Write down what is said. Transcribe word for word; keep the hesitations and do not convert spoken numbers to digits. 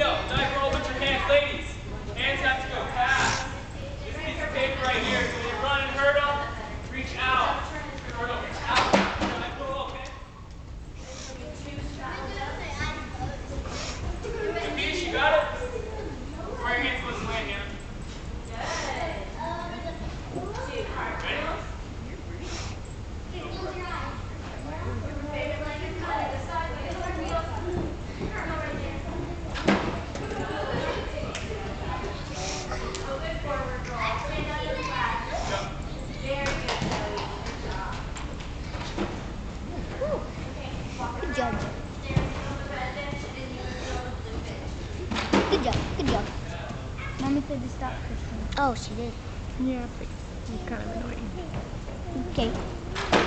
No, dive roll with your hands, ladies. Hands have to go past. This piece of paper right here. So when you run and hurdle, reach out. Hurdle, reach out. Dive roll, okay? Afish, you got it? Where are your hands supposed to land, Hannah? Good job. Good job. Good job. Mommy said to stop, Kristen. Oh, she did. Yeah, but it's kind of annoying. Okay.